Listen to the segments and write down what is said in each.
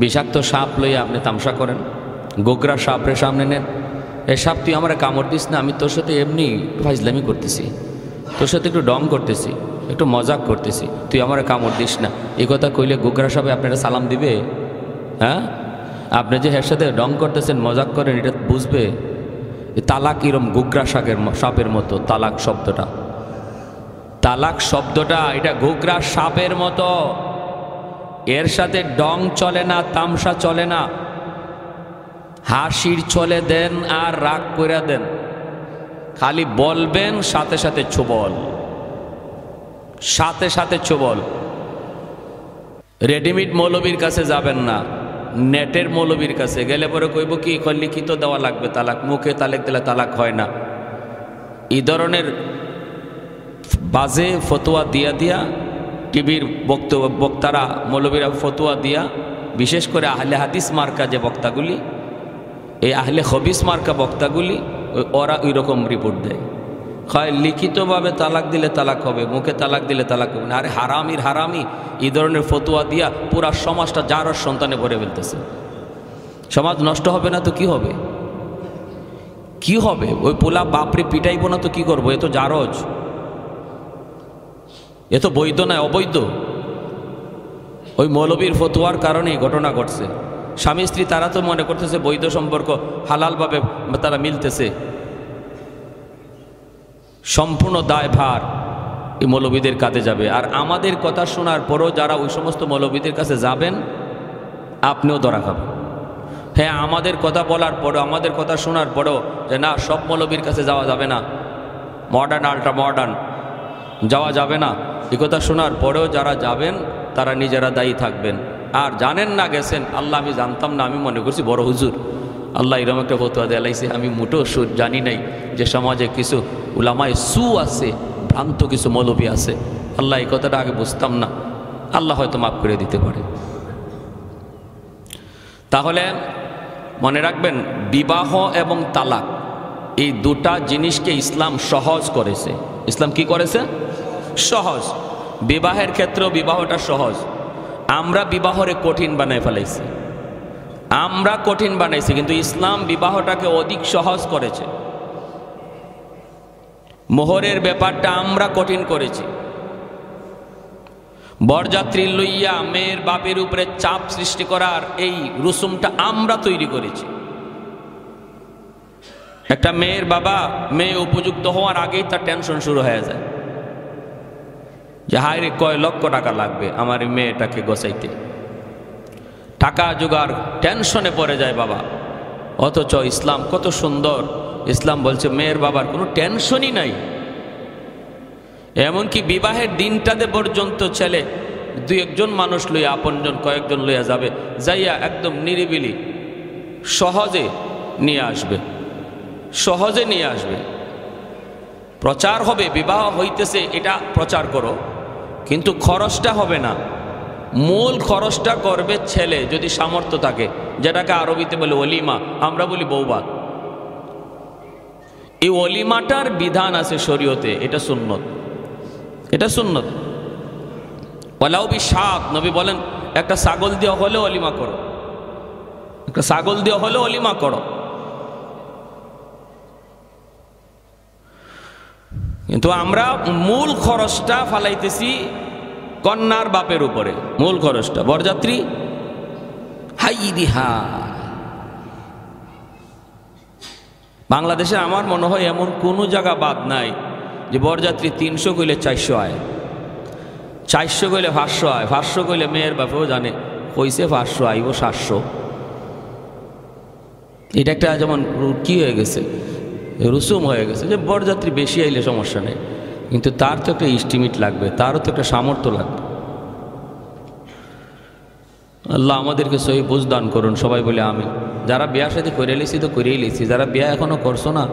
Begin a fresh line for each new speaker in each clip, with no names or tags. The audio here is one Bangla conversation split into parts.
বিষাক্ত সাপ লইয়া আপনি তামসা করেন, গোগরা সাপের সামনে নেন, এ সাপ তুই আমার কামড় দিস না, আমি তোর সাথে এমনি ফাইজলামি করতেছি, তোর সাথে একটু ডং করতেছি, একটু মজাক করতেছি, তুই আমার কামড় দিস না। এই কথা কইলে গোগরা সাপে আপনারা সালাম দিবে? হ্যাঁ, আপনি যে এর সাথে ডং করতেছেন, মজাক করেন, এটা বুঝবে? তালাক এরম গোগরা সাপের মতো। তালাক শব্দটা, তালাক শব্দটা এটা গোগরা সাপের মতো। এর সাথে ডং চলে না, তামসা চলে না, হাসির চলে দেন আর রাগ করে দেন, খালি বলবেন সাথে সাথে ছোবল, সাথে সাথে ছোবল। রেডিমেড মৌলবীর কাছে যাবেন না, নেটের মৌলবীর কাছে গেলে পরে কইব কি লিখিত দেওয়া লাগবে তালাক, মুখে তালাক দিলে তালাক হয় না। এই ধরনের বাজে ফতোয়া দিয়া টিভির বক্তারা মৌলবীরা ফতোয়া দিয়া, বিশেষ করে আহলে হাদিস মার্কা যে বক্তাগুলি, এই আহলে হবিস মার্কা বক্তাগুলি, ওরা ওই রকম রিপোর্ট দেয়, হয় লিখিতভাবে তালাক দিলে তালাক হবে, মুখে তালাক দিলে তালাক হবে না। আরে হারামির হারামি এই ধরনের ফতোয়া দিয়া পুরা সমাজটা জারজ সন্তানে ভরে ফেলতেছে। সমাজ নষ্ট হবে না তো কি হবে? কি হবে? ওই পোলা বাপরে পিটাইব না তো কি করবো? এ তো জারজ, এ তো বৈধ নয়, অবৈধ। ওই মৌলবীর ফতোয়ার কারণেই ঘটনা ঘটছে। স্বামী স্ত্রী তারা তো মনে করতেছে বৈধ সম্পর্ক, হালালভাবে তারা মিলতেছে। সম্পূর্ণ দায়ভার এই মৌলবীদের কাঁধে যাবে। আর আমাদের কথা শোনার পরও যারা ওই সমস্ত মৌলবীদের কাছে যাবেন, আপনিও ধরা খাবেন। হ্যাঁ, আমাদের কথা বলার পরও, আমাদের কথা শোনার পরও যে না সব মৌলবীর কাছে যাওয়া যাবে না, মডার্ন আল্ট্রা মডার্ন যাওয়া যাবে না, এই কথা শোনার পরেও যারা যাবেন তারা নিজেরা দায়ী থাকবেন। আর জানেন না গেছেন, আল্লাহ আমি জানতাম না, আমি মনে করছি বড় হুজুর, আল্লাহ এরকম একটা ফতোয়া দেলাইছে, আমি মোটেও জানি নাই যে সমাজে কিছু উলামায়ে সু আছে, ভ্রান্ত কিছু মৌলবী আছে। আল্লাহ এই কথাটা আগে বুঝতাম না, আল্লাহ হয়তো মাফ করে দিতে পারে। তাহলে মনে রাখবেন, বিবাহ এবং তালাক এই দুটা জিনিসকে ইসলাম সহজ করেছে। ইসলাম কি করেছে? সহজ। বিবাহের ক্ষেত্রেও বিবাহটা সহজ। আমরা বিবাহরে কঠিন বানাই ফেলাইছি, আমরা কঠিন বানাইছি, কিন্তু ইসলাম বিবাহটাকে অধিক সহজ করেছে। মোহরের ব্যাপারটা আমরা কঠিন করেছি। বরযাত্রী লইয়া মেয়ের বাপের উপরে চাপ সৃষ্টি করার এই রুসুমটা আমরা তৈরি করেছি। একটা মেয়ের বাবা মেয়ে উপযুক্ত হওয়ার আগেই তার টেনশন শুরু হয়ে যায় যে হায় রে, কয় লক্ষ টাকা লাগবে আমার এই মেয়েটাকে গোছাইতে, টাকা জোগাড় টেনশনে পড়ে যায় বাবা। অথচ ইসলাম কত সুন্দর, ইসলাম বলছে মেয়ের বাবার কোনো টেনশনই নাই। এমনকি বিবাহের দিনটাতে পর্যন্ত ছেলে দুই একজন মানুষ লইয়া, আপনজন কয়েকজন লইয়া যাবে, যাইয়া একদম নিরিবিলি সহজে নিয়ে আসবে, সহজে নিয়ে আসবে। প্রচার হবে বিবাহ হইতেছে, এটা প্রচার করো, কিন্তু খরচটা হবে না। মূল খরচটা করবে ছেলে, যদি সামর্থ্য থাকে, যেটাকে আরবিতে বলে অলিমা, আমরা বলি বৌভাত। এই অলিমাটার বিধান আছে শরীয়তে, এটা সুন্নত, এটা সুন্নত। ওয়ালাউ বিশাত, নবী বলেন একটা ছাগল দিয়ে হলে অলিমা করো, একটা ছাগল দিয়ে হলে অলিমা করো। কিন্তু আমরা মূল খরচটা ফালাইতেছি কন্যার বাপের উপরে, মূল খরচটা। বরযাত্রী হাই দিহা, বাংলাদেশে আমার মনে হয় এমন কোনো জায়গা বাদ নাই যে বরযাত্রী 300 কইলে 400 আয়, 400 কইলে 500 আয়, 500 কইলে মেয়ের বাপেও জানে কইছে 500 আইব 700। এটা একটা যেমন কি হয়ে গেছে, রুসুম হয়ে গেছে যে বরযাত্রী বেশি আইলে সমস্যা নেই, কিন্তু তার তো একটা এস্টিমেট লাগবে, তারও তো একটা সামর্থ্য লাগবে। আল্লাহ আমাদেরকে সহি বুঝ দান করুন, সবাই বলে আমিন। যারা বিয়ার সাথে করে লিছি তো করেই লিছি, যারা বিয়া এখনো করছো না,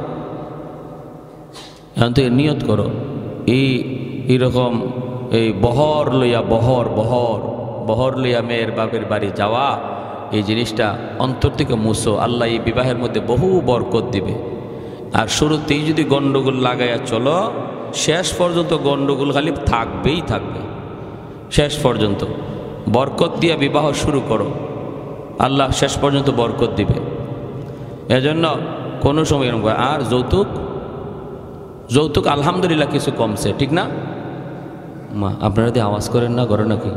এখন তো নিয়ত করো এইরকম এই বহর লইয়া বহর লইয়া মেয়ের বাপের বাড়ি যাওয়া, এই জিনিসটা অন্তর থেকে মুছো। আল্লাহ এই বিবাহের মধ্যে বহু বরকত দিবে। আর শুরুতেই যদি গন্ডগোল লাগাইয়া চলো, শেষ পর্যন্ত গন্ডগোল খালি থাকবেই থাকবে। শেষ পর্যন্ত বরকত দিয়া বিবাহ শুরু করো, আল্লাহ শেষ পর্যন্ত বরকত দিবে। এজন্য কোনো সময় এরকম। আর যৌতুক, যৌতুক আলহামদুলিল্লাহ কিছু কমছে, ঠিক না মা? আপনারা যদি আওয়াজ করেন না, করে নাকি?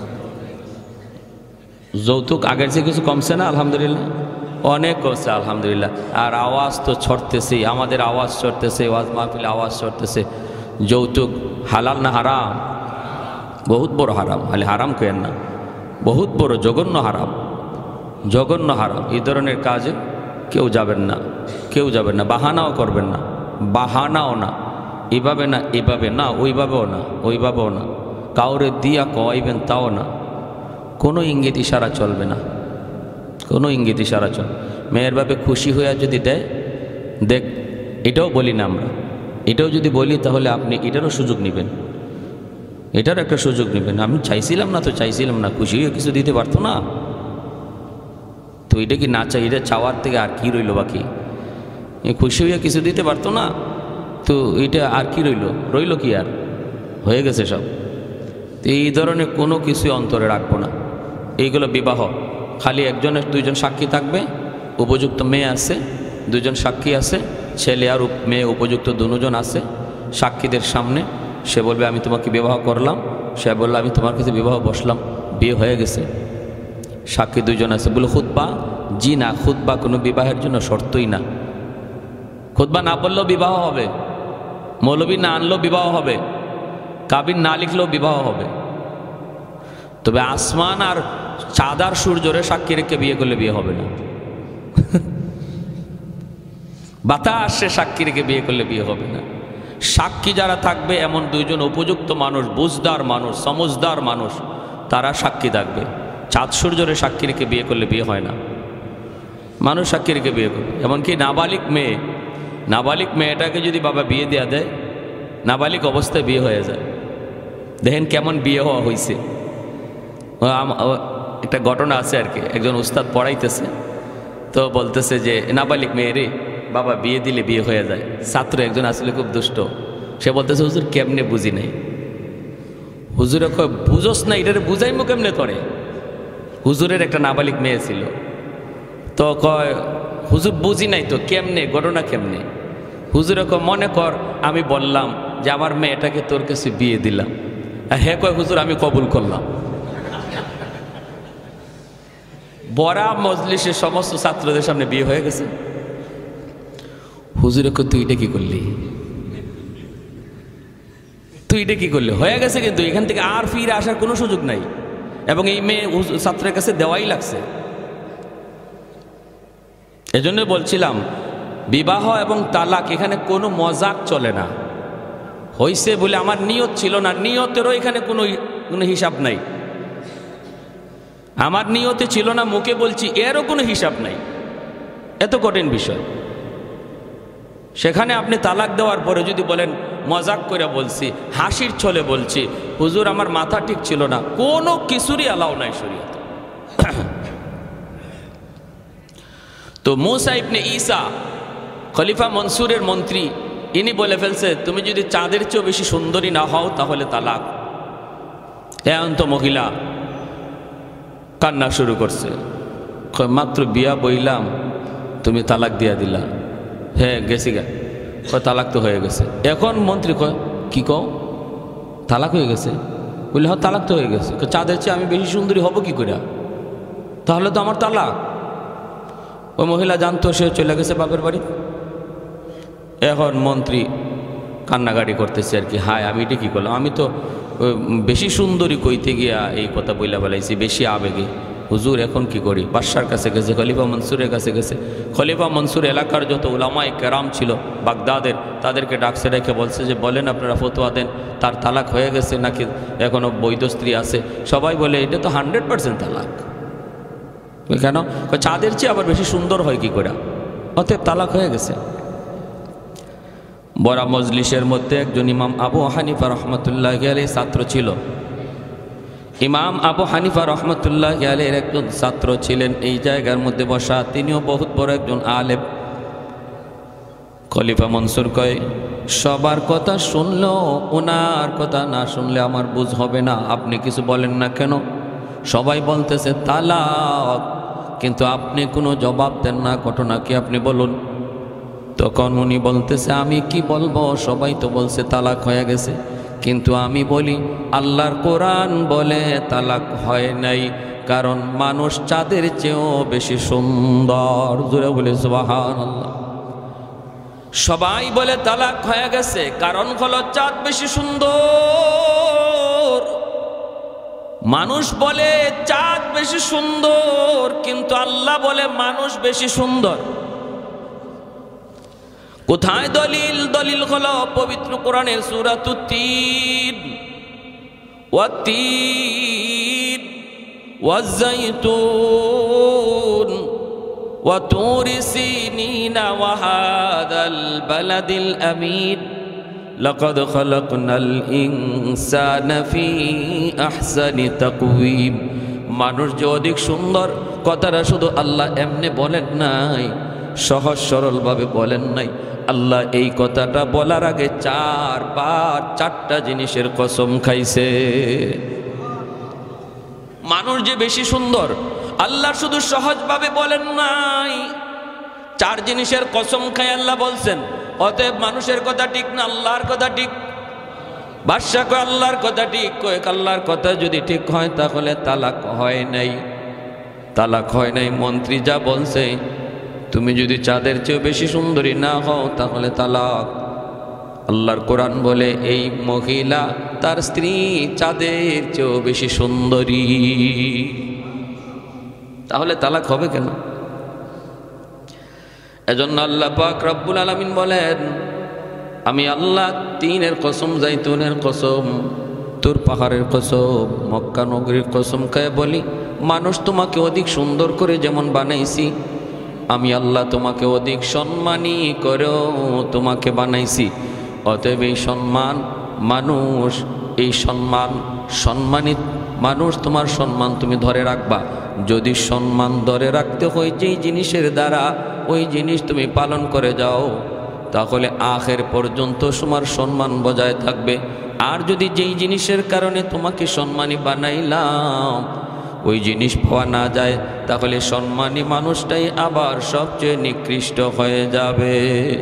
যৌতুক আগের চেয়ে কিছু কমছে না? আলহামদুলিল্লাহ অনেক কমছে আলহামদুলিল্লাহ। আর আওয়াজ তো ছড়তেছেই, আমাদের আওয়াজ ছড়তেছে, ওয়াজ মাহফিলে আওয়াজ ছড়তেছে। যৌতুক হালাল না হারাম? বহুত বড় হারাম, খালি হারাম কেন না, বহুত বড় জঘন্য হারাম, জঘন্য হারাম। এই ধরনের কাজে কেউ যাবেন না, কেউ যাবেন না। বাহানাও করবেন না, বাহানাও না, এভাবে না, এভাবে না, ওইভাবেও না, ওইভাবেও না, কাউরে দিয়া কওয়াইবেন তাও না। কোনো ইঙ্গিত ইশারা চলবে না, কোনো ইঙ্গিত ইশারা চল। মেয়ের বাপে খুশি হইয়া যদি দেয়, দেখ, এটাও বলি না আমরা, এটাও যদি বলি তাহলে আপনি এটারও সুযোগ নেবেন, এটার একটা সুযোগ নেবেন। আমি চাইছিলাম না তো চাইছিলাম না, খুশি হয়ে কিছু দিতে পারতো না তো এটা কি না চাই? এটা চাওয়ার থেকে আর কি রইল বাকি? খুশি হইয়া কিছু দিতে পারতো না তো এটা আর কি রইল? রইল কি আর? হয়ে গেছে সব। তো এই ধরনের কোনো কিছু অন্তরে রাখবো না। এইগুলো বিবাহ, খালি একজনের দুইজন সাক্ষী থাকবে, উপযুক্ত মেয়ে আছে, দুজন সাক্ষী আছে, ছেলে আর মেয়ে উপযুক্ত দুজন আছে। সাক্ষীদের সামনে সে বলবে আমি তোমাকে বিবাহ করলাম, সে বললো আমি তোমার কাছে বিবাহ বসলাম, বিয়ে হয়ে গেছে। সাক্ষী দুইজন আছে। বলে খুতবা? জি না, খুতবা কোনো বিবাহের জন্য শর্তই না। খুতবা না বললেও বিবাহ হবে, মৌলবি না আনলেও বিবাহ হবে, কাবিন না লিখলেও বিবাহ হবে। তবে আসমান আর চাঁদ আর সূর্যরে সাক্ষী রেখে বিয়ে করলে বিয়ে হবে না। বাতাসে সাক্ষী রেখে বিয়ে করলে বিয়ে হবে না। সাক্ষী যারা থাকবে এমন দুইজন উপযুক্ত মানুষ, বুঝদার মানুষ, সমজদার মানুষ, তারা সাক্ষী থাকবে। চাঁদ সূর্যরে সাক্ষী রেখে বিয়ে করলে বিয়ে হয় না। মানুষ সাক্ষী রেখে বিয়ে করবে। এমনকি নাবালিক মেয়ে, নাবালিক মেয়েটাকে যদি বাবা বিয়ে দেওয়া দেয়, নাবালিক অবস্থায় বিয়ে হয়ে যায়। দেখেন কেমন বিয়ে হওয়া হয়েছে। একটা ঘটনা আছে আর কি, একজন উস্তাদ পড়াইতেছে তো বলতেছে যে নাবালিক মেয়ে রে বাবা বিয়ে দিলে বিয়ে হয়ে যায়। ছাত্র একজন আসলে খুব দুষ্ট, সে বলতেছে হুজুর কেমনে বুঝি নাই। হুজুরে কয় বুঝোস না, এটারে বুঝাইমো কেমনে করে? হুজুরের একটা নাবালিক মেয়ে ছিল, তো কয় হুজুর বুঝি নাই তো, কেমনে, ঘটনা কেমনে? হুজুরে কয় মনে কর আমি বললাম যে আমার মেয়েটাকে তোর কাছে বিয়ে দিলাম, হ্যাঁ কয় হুজুর আমি কবুল করলাম। বড়া মজলিসের সমস্ত ছাত্রদের সামনে বিয়ে হয়ে গেছে। হুজুরে কয় তুই এটা কি করলি, তুই এটা কি করলি? হয়ে গেছে, কিন্তু এখান থেকে আর ফিরে আসার কোনো সুযোগ নাই, এবং এই মেয়ে ছাত্রের কাছে দেওয়াই লাগছে। এজন্য বলছিলাম বিবাহ এবং তালাক এখানে কোনো মজাক চলে না। হইছে বলে আমার নিয়ত ছিল না, নিয়তেরও এখানে কোনো হিসাব নাই। আমার নিয়তে ছিল না, মুখে বলছি, এরও কোনো হিসাব নাই। এত কঠিন বিষয়। সেখানে আপনি তালাক দেওয়ার পরে যদি বলেন মজাক করে বলছি, হাসির ছলে বলছি, হুজুর আমার মাথা ঠিক ছিল না, কোনো কিছুরই অ্যালাউ নাই শরীয়তে। তো মুসা ইবনে ঈসা খলিফা মনসুরের মন্ত্রী, ইনি বলে ফেলছে তুমি যদি চাঁদের চেয়েও বেশি সুন্দরী না হও তাহলে তালাক। এখন তো মহিলা কান্না শুরু করছে, মাত্র বিয়া বইলাম তুমি তালাক দিয়া দিলা। হ্যাঁ গেছি গা, তালাক তো হয়ে গেছে। এখন মন্ত্রী কয় কি কও, তালাক হয়ে গেছে? বললে হ্যাঁ তালাক তো হয়ে গেছে। চাঁদের চেয়ে আমি বেশি সুন্দরী হব কি করে? তাহলে তো আমার তালাক। ওই মহিলা জানতো, সে চলে গেছে বাপের বাড়ি। এখন মন্ত্রী কান্নাকাটি করতেছে আর কি, হায় আমি এটা কী করলাম, আমি তো বেশি সুন্দরী কইতে গিয়া এই কথা বইলা বেলাইছি, বেশি আবেগে। হুজুর এখন কি করি? বাদশার কাছে গেছে, খলিফা মনসুরের কাছে গেছে। খলিফা মনসুর এলাকার যত উলামায়ে কেরাম ছিল বাগদাদের, তাদেরকে ডাকছে, রেখে বলছে যে বলেন আপনারা ফতোয়া দেন, তার তালাক হয়ে গেছে নাকি এখনও বৈধ স্ত্রী আছে? সবাই বলে এটা তো 100% তালাক। কেন? চাঁদের চেয়ে আবার বেশি সুন্দর হয় কি করে? অতএব তালাক হয়ে গেছে। বড় মজলিসের মধ্যে একজন ইমাম আবু হানিফা রহমতুল্লাহি আলাইহি ছাত্র ছিল। ইমাম আবু হানিফা রহমতুল্লাহি আলাইহির একজন ছাত্র ছিলেন এই জায়গার মধ্যে বসা, তিনিও বহুত বড় একজন আলেম। খলিফা মনসুর কয় সবার কথা শুনলেও ওনার কথা না শুনলে আমার বুঝ হবে না, আপনি কিছু বলেন না কেন? সবাই বলতেছে তালাক, কিন্তু আপনি কোনো জবাব দেন না, ঘটনা কি আপনি বলুন। তখন উনি বলতেছে, আমি কি বলবো, সবাই তো বলছে তালাক হয়ে গেছে, কিন্তু আমি বলি আল্লাহর কোরআন বলে তালাক হয় নাই, কারণ মানুষ চাঁদের চেয়েও বেশি সুন্দর। জোরে বলে সুবহানাল্লাহ। সবাই বলে তালাক হয়ে গেছে, কারণ হলো চাঁদ বেশি সুন্দর। মানুষ বলে চাঁদ বেশি সুন্দর, কিন্তু আল্লাহ বলে মানুষ বেশি সুন্দর। কোথায় দলিল? দলিল হলো পবিত্র কোরআনের সূরাতুত তিন, ওয়াত-তিন ওয়াজ-যাইতুন ওয়া তুরি সিনিনা ওয়া হাযাল বালাদিল আমিন লাকাদ খালাকনাল ইনসানা ফি আহসানি তাকওয়িম। মানুষ যে অধিক সুন্দর, কথাটা শুধু আল্লাহ এমনি বলেন নাই, সহজ সরলভাবে বলেন নাই। আল্লাহ এই কথাটা বলার আগে 4 বার 4টা জিনিসের কসম খাইছে। মানুষ যে বেশি সুন্দর আল্লাহ শুধু সহজভাবে বলেন নাই, 4 জিনিসের কসম খাই আল্লাহ বলছেন। অতএব মানুষের কথা ঠিক না, আল্লাহর কথা ঠিক। বাদশা কয় আল্লাহর কথা ঠিক, কয় আল্লাহর কথা যদি ঠিক হয় তাহলে তালাক হয় নাই। তালাক হয় নাই, মন্ত্রী যা বলছে, তুমি যদি চাঁদের চেয়ে বেশি সুন্দরী না হও তাহলে তালাক। আল্লাহর কোরআন বলে এই মহিলা তার স্ত্রী চাঁদের চেয়েও বেশি সুন্দরী, তাহলে তালাক হবে কেন? এজন্য আল্লাহ পাক রব্বুল আলামিন বলেন, আমি আল্লাহ তিনের কসম, জাইতুনের কসম, তুর পাহাড়ের কসম, মক্কা নগরীর কসম খায় বলি, মানুষ তোমাকে অধিক সুন্দর করে যেমন বানাইছি, আমি আল্লাহ তোমাকে অধিক সম্মানী করেও তোমাকে বানাইছি। অতএব এই সম্মান মানুষ, এই সম্মানিত মানুষ, তোমার সম্মান তুমি ধরে রাখবা। যদি সম্মান ধরে রাখতে হয় যেই জিনিসের দ্বারা, ওই জিনিস তুমি পালন করে যাও, তাহলে আখের পর্যন্ত তোমার সম্মান বজায় থাকবে। আর যদি যেই জিনিসের কারণে তোমাকে সম্মানী বানাইলাম ওই জিনিস পাওয়া না যায়, তাহলে সম্মানী মানুষটাই আবার সবচেয়ে নিকৃষ্ট হয়ে যাবে।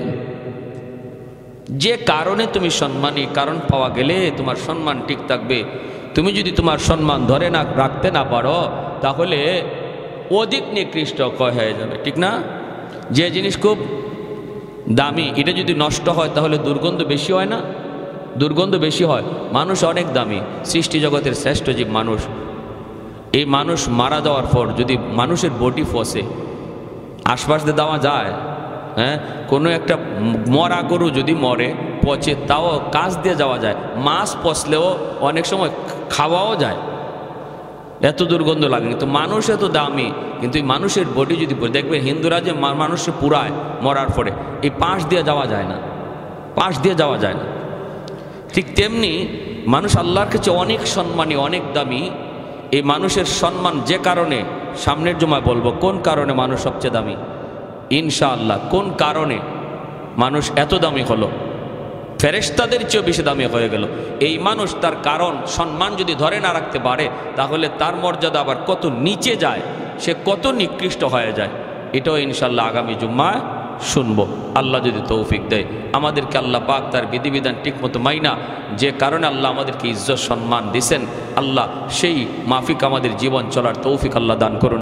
যে কারণে তুমি সম্মানী, কারণ পাওয়া গেলে তোমার সম্মান ঠিক থাকবে। তুমি যদি তোমার সম্মান ধরে না রাখতে না পারো, তাহলে অধিক নিকৃষ্ট হয়ে যাবে, ঠিক না? যে জিনিস খুব দামি, এটা যদি নষ্ট হয় তাহলে দুর্গন্ধ বেশি হয় না? দুর্গন্ধ বেশি হয়। মানুষ অনেক দামি, সৃষ্টি জগতের শ্রেষ্ঠ জীব মানুষ। এই মানুষ মারা যাওয়ার পর যদি মানুষের বডি ফসে, আশপাশ দিয়ে দেওয়া যায়? হ্যাঁ, কোনো একটা মরা গরু যদি মরে পচে, তাও কাজ দিয়ে যাওয়া যায়। মাছ পচলেও অনেক সময় খাওয়াও যায়, এত দুর্গন্ধ লাগে। কিন্তু মানুষ এত দামি, কিন্তু এই মানুষের বডি যদি দেখবে, হিন্দুরা যে মানুষকে পুরায় মরার পরে, এই পাশ দিয়ে যাওয়া যায় না, পাশ দিয়ে যাওয়া যায় না। ঠিক তেমনি মানুষ আল্লাহর কাছে অনেক সম্মানী, অনেক দামি। এই মানুষের সম্মান যে কারণে, সামনের জমায় বলবো কোন কারণে মানুষ সবচেয়ে দামি ইনশাআল্লাহ। কোন কারণে মানুষ এত দামি হলো, ফেরেশতাদের চেয়েও বেশি দামি হয়ে গেল। এই মানুষ তার কারণ, সম্মান যদি ধরে না রাখতে পারে, তাহলে তার মর্যাদা আবার কত নিচে যায়, সে কত নিকৃষ্ট হয়ে যায়। এটাও ইনশাআল্লাহ আগামী জুম্মায় শুনবো, আল্লাহ যদি তৌফিক দেয়। আমাদেরকে আল্লাহ পাক তার বিধিবিধান ঠিকমতো মাইনা, যে কারণে আল্লাহ আমাদেরকে ইজ্জত সম্মান দিয়েছেন, আল্লাহ সেই মাফিক আমাদের জীবন চলার তৌফিক আল্লাহ দান করুন।